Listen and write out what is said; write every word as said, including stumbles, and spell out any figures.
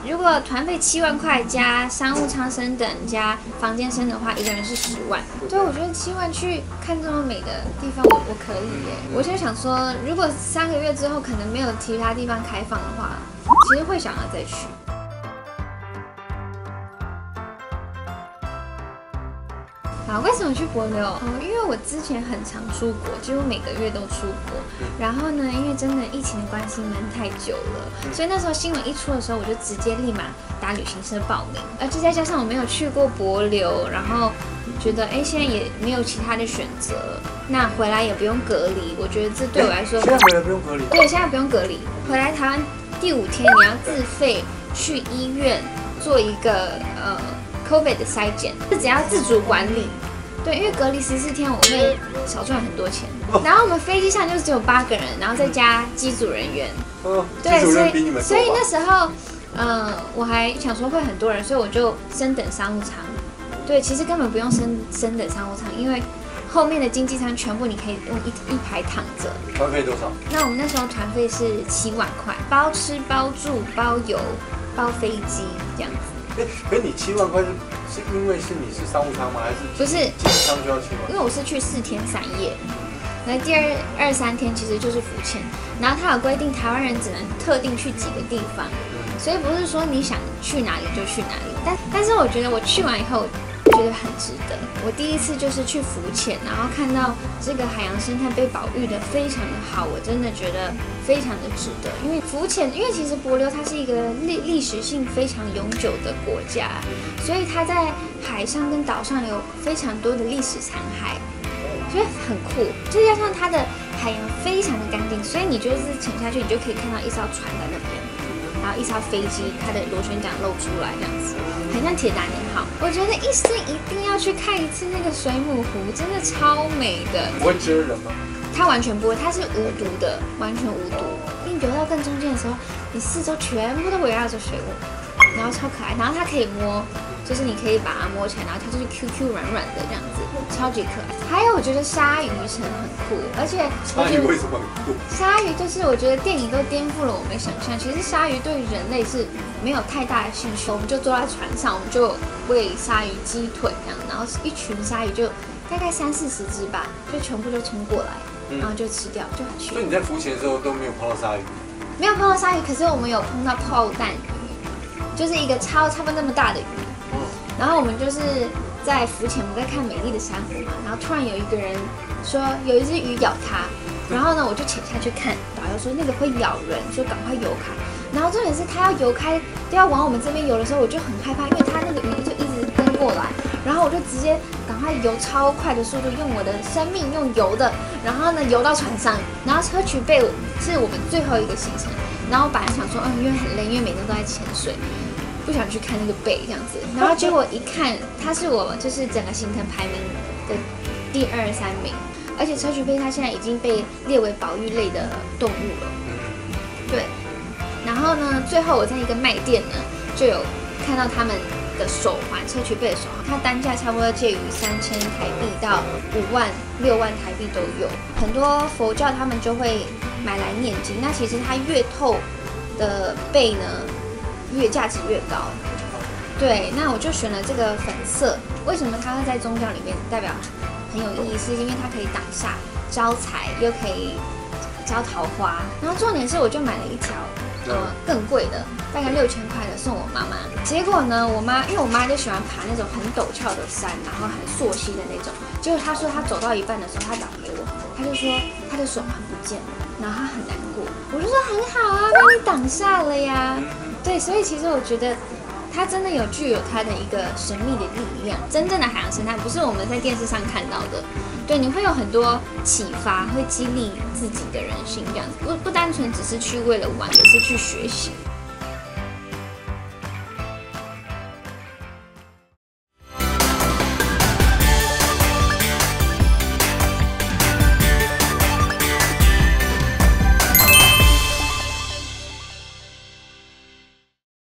如果团费七万块加商务舱升等加房间升的话，一个人是十万。对，我觉得七万去看这么美的地方，我我可以耶。我就想说，如果三个月之后可能没有其他地方开放的话，其实会想要再去。啊，为什么去帛琉？哦，因为我之前很常出国，几乎每个月都出国。然后呢，因为真的疫情的关系闷太久了，所以那时候新闻一出的时候，我就直接立马打旅行社报名。而且再加上我没有去过帛琉，然后觉得哎，现在也没有其他的选择，那回来也不用隔离，我觉得这对我来说， 现在回来不用隔离。 对，现在不用隔离。回来台湾第五天，你要自费去医院做一个呃 COVID 的筛检，是只要自主管理。对，因为隔离十四天，我会少赚很多钱。然后我们飞机上就只有八个人，然后再加机组人员。 哦， 对， 机组所人比你们多吧。 以所以那时候，嗯、呃，我还想说会很多人，所以我就升等商务舱。对，其实根本不用升升等商务舱，因为后面的经济舱全部你可以用一一排躺着。 团费多少？ 那我们那时候团费是七万块，包吃包住包游包飞机这样子。 哎，可是你七万块是是因为是你是商务舱吗？还是不是经济舱就要七万？ 因为我是去四天三夜，那第二二三天其实就是浮潜，然后它有规定台湾人只能特定去几个地方，所以不是说你想去哪里就去哪里。但但是我觉得我去完以后，觉得很值得。我第一次就是去浮潜，然后看到这个海洋生态被保育的非常的好，我真的觉得非常的值得。因为浮潜，因为其实帛琉它是一个历历史性非常永久的国家，所以它在海上跟岛上有非常多的历史残骸，所以很酷。再加上它的海洋非常的干净，所以你就是潜下去，你就可以看到一艘船在那边。然后一艘飞机，它的螺旋桨露出来，这样子，很像铁达尼号。我觉得一生一定要去看一次那个水母湖，真的超美的。 不会蛰人吗？ 它完全不会，它是无毒的，完全无毒。你游到更中间的时候，你四周全部都围绕着水母，然后超可爱。然后它可以摸，就是你可以把它摸起来，然后它就是 Q Q 软软的这样子，超级可爱。还有我觉得鲨鱼城很酷，而且鲨鱼为什么很酷？ 鲨鱼就是我觉得电影都颠覆了我们的想象，其实鲨鱼对人类是没有太大的兴趣。我们就坐在船上，我们就喂鲨鱼鸡腿这样，然后一群鲨鱼就大概三四十只吧，就全部就冲过来，然后就吃掉，就很趣。 所以你在浮潜的时候都没有碰到鲨鱼？ 没有碰到鲨鱼，可是我们有碰到炮弹鱼，就是一个超差不多那么大的鱼。然后我们就是在浮潜，我们在看美丽的珊瑚嘛，然后突然有一个人说有一只鱼咬他，然后呢我就潜下去看，导游说那个会咬人，说赶快游开。然后重点是他要游开，都要往我们这边游的时候，我就很害怕，因为他那个鱼就一直跟过来，然后我就直接赶快游超快的速度，用我的生命用游的，然后呢游到船上，然后砗磲贝是我们最后一个行程，然后我本来想说，嗯，因为很累，因为每天都在潜水。不想去看那个贝这样子，然后结果一看，它是我就是整个行程排名的第二三名，而且砗磲贝它现在已经被列为保育类的动物了。对，然后呢，最后我在一个卖店呢，就有看到他们的手环，砗磲贝的手环，它单价差不多介于三千台币到五万、六万台币都有。很多佛教他们就会买来念经，那其实它越透的贝呢，越价值越高。对，那我就选了这个粉色。为什么它会在宗教里面代表很有意义？是因为它可以挡煞、招财，又可以招桃花。然后重点是，我就买了一条呃更贵的，大概六千块的送我妈妈。结果呢，我妈因为我妈就喜欢爬那种很陡峭的山，然后很溯溪的那种。结果她说她走到一半的时候，她打给我，她就说她的手环不见了，然后她很难过。我就说很好啊，帮你挡煞了呀。对，所以其实我觉得它真的有具有它的一个神秘的力量。真正的海洋生态不是我们在电视上看到的，对，你会有很多启发，会激励自己的人心，这样子不不单纯只是去为了玩，而是去学习。